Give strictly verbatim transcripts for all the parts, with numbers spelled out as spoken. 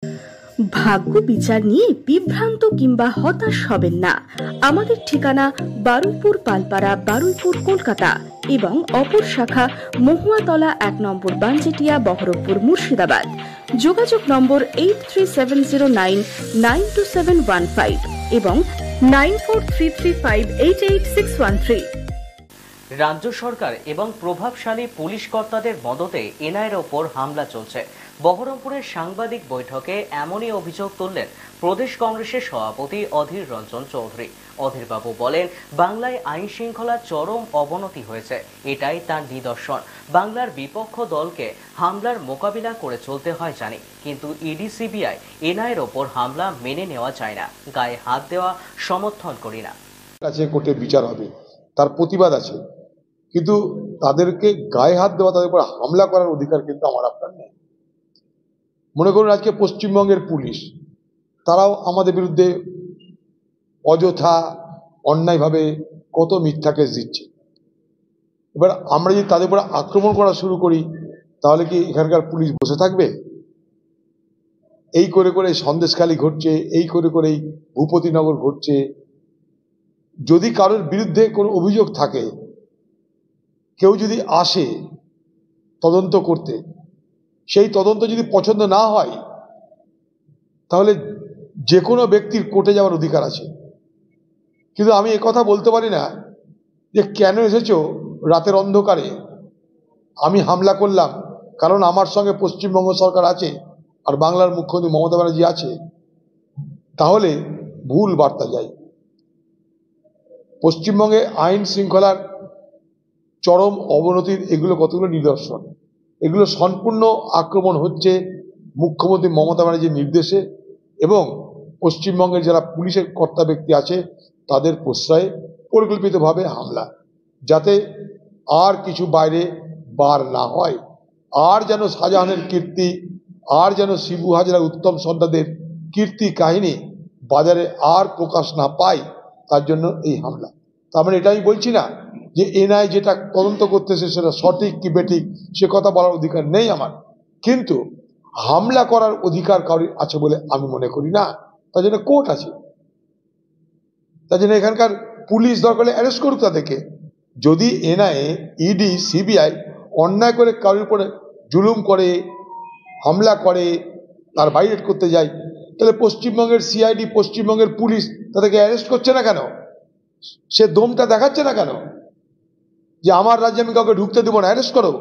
ভাগ্য বিচার নিয়ে বিভ্রান্ত কিংবা হতাশ হবেন না। আমাদের ঠিকানা বারুইপুর পালপাড়া, বারুইপুর, কলকাতা এবং অপর শাখা মহুয়াতলা এক নম্বর বানজেটিয়া, বহরমপুর, মুর্শিদাবাদ। যোগাযোগ number eight three seven zero nine nine two seven one five এবং nine four three three five eight eight six one three. রাজ্য সরকার এবং প্রভাবশালী পুলিশ কর্তাদের মদতে এনআইয়ের ওপর হামলা চলছে। বহরমপুরের সাংবাদিক বৈঠকে এমনই অভিযোগ তুললেন প্রদেশ কংগ্রেসের সভাপতি অধীর রঞ্জন চৌধুরী। অধীরবাবু বলেন, বাংলায় আইন শৃঙ্খলার চরম অবনতি হয়েছে, এটাই তার নিদর্শন। বাংলার বিপক্ষ দলকে হামলার মোকাবিলা করে চলতে হয় জানি, কিন্তু ইডি সিবিআই এনআইয়ের ওপর হামলা মেনে নেওয়া যায় না, গায়ে হাত দেওয়া সমর্থন করি না। কাছে কোর্টে বিচার হবে, তার প্রতিবাদ আছে, কিন্তু তাদেরকে গায়ে হাত দেওয়া, তাদের উপর হামলা করার অধিকার কিন্তু আমার আপনার নেই। মনে করুন আজকে পশ্চিমবঙ্গের পুলিশ, তারাও আমাদের বিরুদ্ধে অযথা অন্যায়ভাবে কত মিথ্যা কেস দিচ্ছে। এবার আমরা যদি তাদের উপর আক্রমণ করা শুরু করি, তাহলে কি এখানকার পুলিশ বসে থাকবে? এই করে করে সন্দেশখালী ঘটছে, এই করে করেই ভূপতিনগর ঘটছে। যদি কারোর বিরুদ্ধে কোনো অভিযোগ থাকে, কেউ যদি আসে তদন্ত করতে, সেই তদন্ত যদি পছন্দ না হয়, তাহলে যে কোনো ব্যক্তির কোর্টে যাওয়ার অধিকার আছে। কিন্তু আমি একথা বলতে পারি না যে কেন এসেছো রাতের অন্ধকারে, আমি হামলা করলাম কারণ আমার সঙ্গে পশ্চিমবঙ্গ সরকার আছে আর বাংলার মুখ্যমন্ত্রী মমতা ব্যানার্জি আছে, তাহলে ভুল বার্তা যায়। পশ্চিমবঙ্গে আইন শৃঙ্খলার চরম অবনতির এগুলো কতগুলো নিদর্শন। এগুলো সম্পূর্ণ আক্রমণ হচ্ছে মুখ্যমন্ত্রী মমতা ব্যানার্জির নির্দেশে এবং পশ্চিমবঙ্গের যারা পুলিশের কর্তা ব্যক্তি আছে তাদের প্রশ্রয়ে পরিকল্পিতভাবে হামলা, যাতে আর কিছু বাইরে বার না হয়, আর যেন শাহজাহানের কীর্তি, আর যেন শিবু হাজরা, উত্তম সর্দারদের কীর্তি কাহিনী বাজারে আর প্রকাশ না পায়, তার জন্য এই হামলা। তার মানে এটা আমি বলছি না যে এনআই যেটা তদন্ত করতেছে সেটা সঠিক কি বেঠিক সে কথা বলার অধিকার নেই আমার, কিন্তু হামলা করার অধিকার কারোর আছে বলে আমি মনে করি না। তার জন্য কোর্ট আছে, তার জন্য এখানকার পুলিশ দরকার হলে অ্যারেস্ট করুক তাদেরকে। যদি এনআইএ, ইডি, সিবিআই অন্যায় করে কারোর উপরে জুলুম করে, হামলা করে, তার ভাইলেট করতে যায়, তাহলে পশ্চিমবঙ্গের সিআইডি, পশ্চিমবঙ্গের পুলিশ তাদেরকে অ্যারেস্ট করছে না কেন? সে দমটা দেখাচ্ছে না কেন যে আমার রাজ্যে আমি কাউকে ঢুকতে দেবো না, অ্যারেস্ট করো?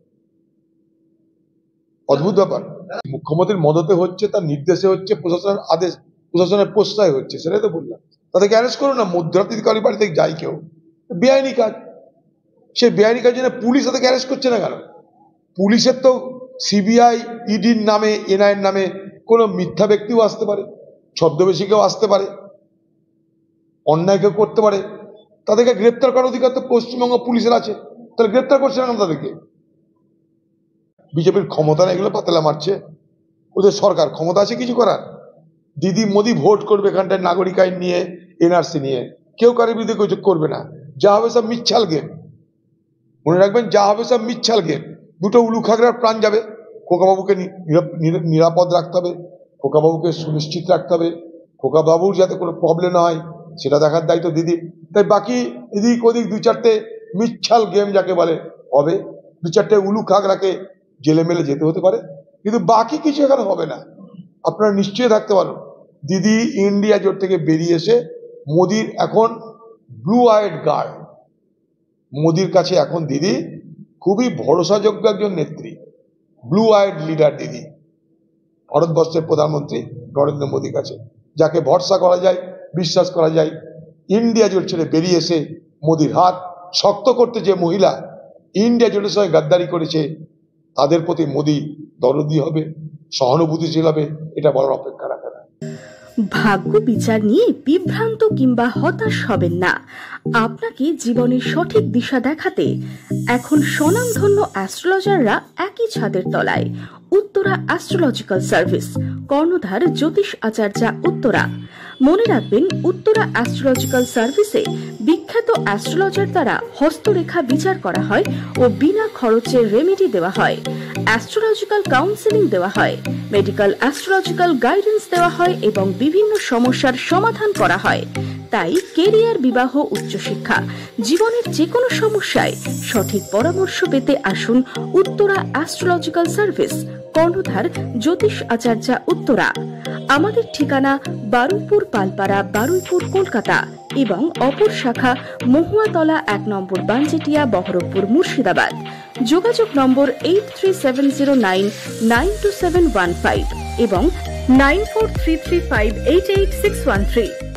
অদ্ভুত ব্যাপার। মুখ্যমন্ত্রীর মদতে হচ্ছে, তার নির্দেশে হচ্ছে, প্রশাসনের আদেশ, প্রশাসনের প্রশ্রয় হচ্ছে, সেটাই তো বললাম। তাদেরকে অ্যারেস্ট করো না। মধ্যরাত্রিকারী বাড়ি থেকে যায় কেউ, বেআইনি কাজ, সে বেআইনি কাজ জন্য পুলিশ তাদেরকে অ্যারেস্ট করছে না কেন? পুলিশের তো সিবিআই, ইডির নামে, এনআইএর নামে কোনো মিথ্যা ব্যক্তিও আসতে পারে, ছদ্মবেশী কেউ আসতে পারে, অন্যায় কেউ করতে পারে, তাদেরকে গ্রেপ্তার করার অধিকার তো পশ্চিমবঙ্গ পুলিশের আছে, তাহলে গ্রেপ্তার করছে না কেন তাদেরকে? বিজেপির ক্ষমতা না, এগুলো পাতলা মারছে। ওদের সরকার ক্ষমতা আছে কিছু করার? দিদি মোদি ভোট করবে এখানটায় নাগরিক আইন নিয়ে, এনআরসি নিয়ে, কেউ কারোর বিরুদ্ধে কিছু করবে না। যা হবে সব মিচ্ছাল গেম, মনে রাখবেন, যা হবে সব মিচ্ছাল গেম। দুটো উলু খাগড়ার প্রাণ যাবে। খোকাবাবুকে নিরাপদ রাখতে হবে, খোকাবাবুকে সুনিশ্চিত রাখতে হবে, খোকাবাবুর যাতে কোনো প্রবলেম না হয় সেটা দেখার দায়িত্ব দিদি। তাই বাকি এদিক ওদিক দু চারটে মিচ্ছাল গেম যাকে বলে হবে, দু চারটে উলু খাগড়াকে জেলে মেলে যেতে হতে পারে, কিন্তু বাকি কিছু এখানে হবে না। আপনারা নিশ্চয়ই থাকতে পারেন, দিদি ইন্ডিয়া জোট থেকে বেরিয়ে এসে মোদির এখন ব্লু আইড গার্ড, মোদির কাছে এখন দিদি খুবই ভরসাযোগ্য একজন নেত্রী, ব্লু আইড লিডার দিদি, ভারতবর্ষের প্রধানমন্ত্রী নরেন্দ্র মোদীর কাছে যাকে ভরসা করা যায়, বিশ্বাস করা যায়। ইন্ডিয়া জোট ছেড়ে বেরিয়ে এসে মোদির হাত শক্ত করতে যে মহিলা ইন্ডিয়া জোটের সঙ্গে গাদ্দারি করেছে, তাদের প্রতি মোদি দরদি হবে, সহানুভূতিশীল হবে, এটা বলার অপেক্ষা রাখে না। ভাগ্য বিচার নিয়ে বিভ্রান্ত কিংবা হতাশ হবেন না। আপনাকে জীবনের সঠিক দিশা দেখাতে এখন স্বনামধন্য অ্যাস্ট্রোলজাররা একই ছাদের তলায় উত্তরা অ্যাস্ট্রোলজিক্যাল সার্ভিস, কর্ণধার জ্যোতিষ আচার্যা, উত্তরা। মনে রাখবেন, উত্তরা অ্যাস্ট্রোলজিক্যাল সার্ভিসে বিখ্যাত অ্যাস্ট্রোলজার দ্বারা হস্তরেখা বিচার করা হয় ও বিনা খরচে রেমেডি দেওয়া হয়। অ্যাস্ট্রোলজিক্যাল কাউন্সেলিং দেওয়া হয়, মেডিকেল অ্যাস্ট্রোলজিক্যাল গাইডেন্স দেওয়া হয় এবং বিভিন্ন সমস্যার সমাধান করা হয়। তাই কেরিয়ার, বিবাহ, উচ্চশিক্ষা, জীবনের যে কোনো সমস্যায় সঠিক পরামর্শ পেতে আসুন উত্তরা অ্যাস্ট্রোলজিক্যাল সার্ভিস, কর্ণধার জ্যোতিষ আচার্যা, উত্তরা। আমাদের ঠিকানা বারুইপুর পালপাড়া, বারুইপুর, কলকাতা এবং অপর শাখা মহুয়াতলা এক নম্বর বানজেটিয়া, বহরমপুর, মুর্শিদাবাদ। যোগাযোগ number eight three seven zero nine nine two seven one five এবং nine four three three five eight eight six one three.